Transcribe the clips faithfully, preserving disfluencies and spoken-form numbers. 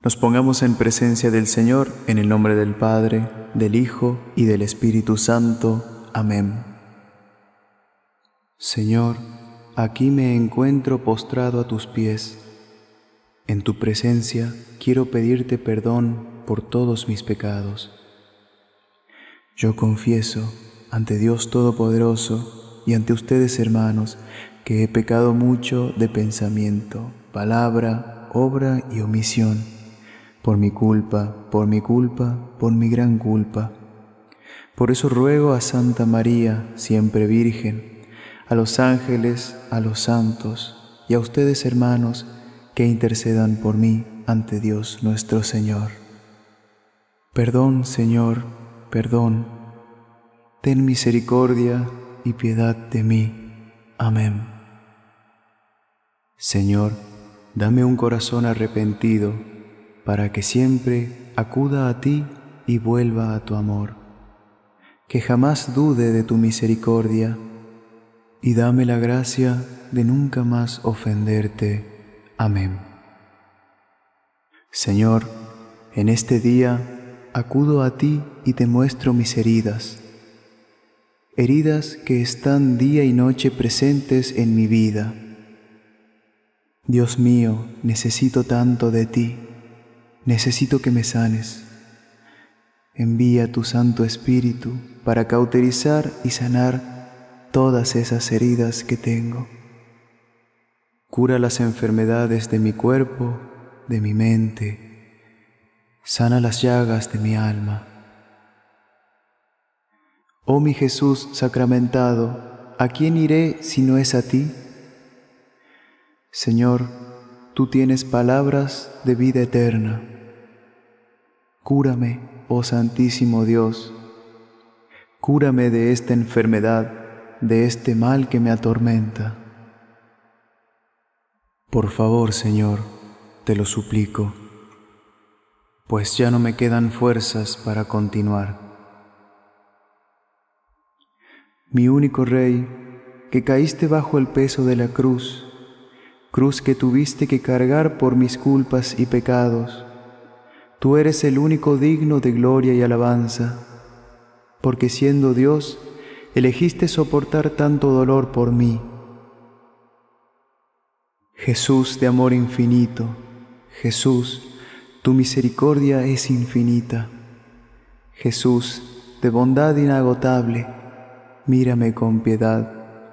Nos pongamos en presencia del Señor, en el nombre del Padre, del Hijo y del Espíritu Santo. Amén. Señor, aquí me encuentro postrado a tus pies. En tu presencia quiero pedirte perdón por todos mis pecados. Yo confieso ante Dios Todopoderoso y ante ustedes, hermanos, que he pecado mucho de pensamiento, palabra, obra y omisión, por mi culpa, por mi culpa, por mi gran culpa. Por eso ruego a Santa María, siempre Virgen, a los ángeles, a los santos y a ustedes, hermanos, que intercedan por mí ante Dios nuestro Señor. Perdón, Señor, perdón. Ten misericordia y piedad de mí. Amén. Señor, dame un corazón arrepentido, para que siempre acuda a ti y vuelva a tu amor. Que jamás dude de tu misericordia, y dame la gracia de nunca más ofenderte. Amén. Señor, en este día acudo a ti y te muestro mis heridas, heridas que están día y noche presentes en mi vida. Dios mío, necesito tanto de ti, necesito que me sanes. Envía tu Santo Espíritu para cauterizar y sanar todas esas heridas que tengo. Cura las enfermedades de mi cuerpo, de mi mente. Sana las llagas de mi alma. Oh mi Jesús sacramentado, ¿a quién iré si no es a ti? Señor, tú tienes palabras de vida eterna. Cúrame, oh Santísimo Dios. Cúrame de esta enfermedad, de este mal que me atormenta. Por favor, Señor, te lo suplico, pues ya no me quedan fuerzas para continuar. Mi único Rey, que caíste bajo el peso de la cruz, cruz que tuviste que cargar por mis culpas y pecados, tú eres el único digno de gloria y alabanza, porque siendo Dios, elegiste soportar tanto dolor por mí. Jesús de amor infinito, Jesús, tu misericordia es infinita. Jesús de bondad inagotable, mírame con piedad.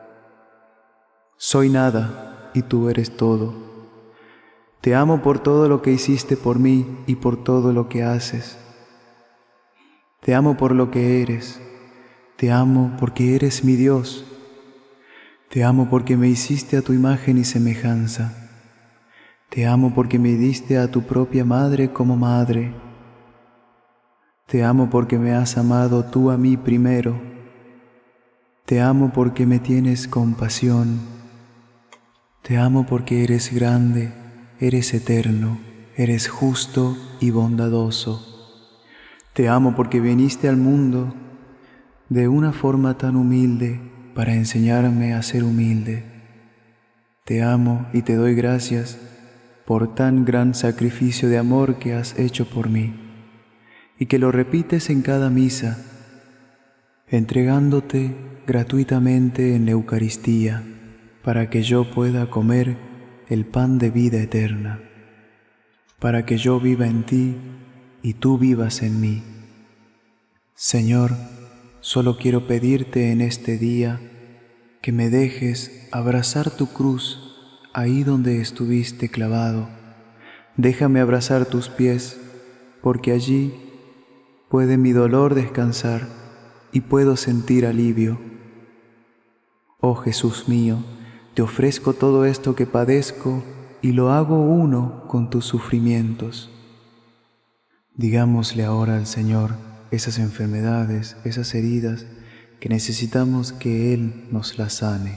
Soy nada y tú eres todo. Te amo por todo lo que hiciste por mí y por todo lo que haces. Te amo por lo que eres. Te amo porque eres mi Dios. Te amo porque me hiciste a tu imagen y semejanza. Te amo porque me diste a tu propia madre como madre. Te amo porque me has amado tú a mí primero. Te amo porque me tienes compasión. Te amo porque eres grande, eres eterno, eres justo y bondadoso. Te amo porque viniste al mundo de una forma tan humilde para enseñarme a ser humilde. Te amo y te doy gracias por tan gran sacrificio de amor que has hecho por mí y que lo repites en cada misa, entregándote gratuitamente en la Eucaristía para que yo pueda comer el pan de vida eterna, para que yo viva en ti y tú vivas en mí. Señor, solo quiero pedirte en este día que me dejes abrazar tu cruz ahí donde estuviste clavado. Déjame abrazar tus pies, porque allí puede mi dolor descansar y puedo sentir alivio. Oh Jesús mío, te ofrezco todo esto que padezco y lo hago uno con tus sufrimientos. Digámosle ahora al Señor esas enfermedades, esas heridas que necesitamos que Él nos las sane.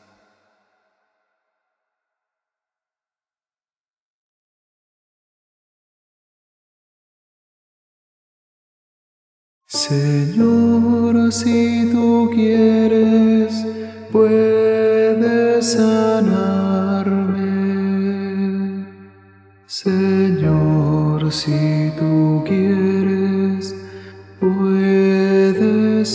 Señor, si tú quieres, puedes sanarme. Señor, Señor, si tú quieres, puedes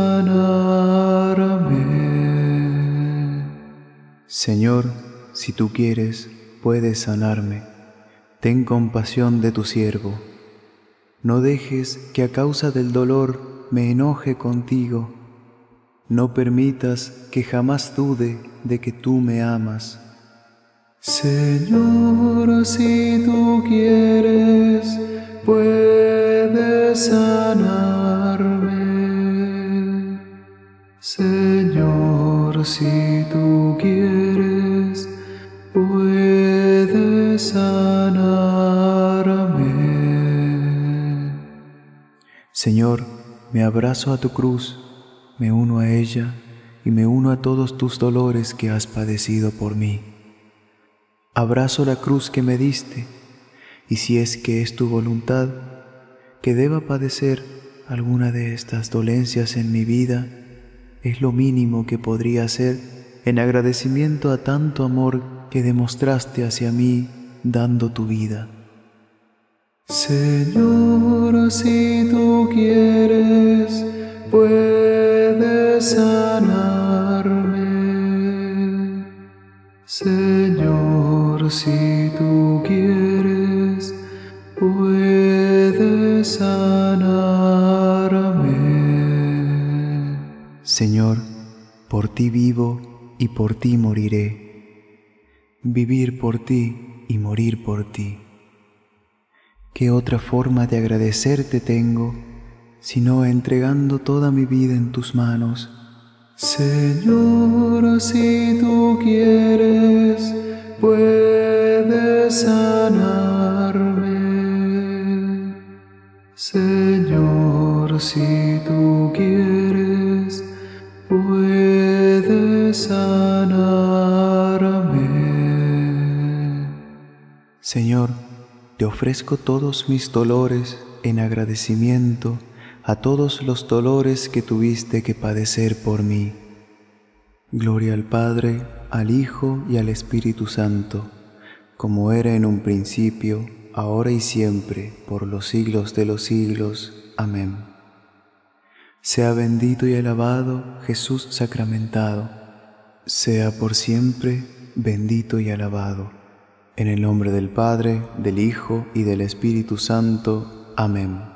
sanarme. Señor, si tú quieres, puedes sanarme. Ten compasión de tu siervo. No dejes que a causa del dolor me enoje contigo. No permitas que jamás dude de que tú me amas. Señor, si tú quieres, puedes sanarme. Señor, si tú quieres, puedes sanarme. Señor, me abrazo a tu cruz, me uno a ella y me uno a todos tus dolores que has padecido por mí. Abrazo la cruz que me diste, y si es que es tu voluntad que deba padecer alguna de estas dolencias en mi vida, es lo mínimo que podría hacer en agradecimiento a tanto amor que demostraste hacia mí dando tu vida. Señor, si tú quieres, puedes sanarme. Señor, si tú quieres, puedes sanarme. Señor, por ti vivo y por ti moriré. Vivir por ti y morir por ti. ¿Qué otra forma de agradecerte tengo, sino entregando toda mi vida en tus manos? Señor, si tú quieres, puedes sanarme. Señor, si tú quieres, puedes sanarme. Señor, te ofrezco todos mis dolores en agradecimiento a todos los dolores que tuviste que padecer por mí. Gloria al Padre, al Hijo y al Espíritu Santo, como era en un principio, ahora y siempre, por los siglos de los siglos. Amén. Sea bendito y alabado Jesús sacramentado, sea por siempre bendito y alabado. En el nombre del Padre, del Hijo y del Espíritu Santo. Amén.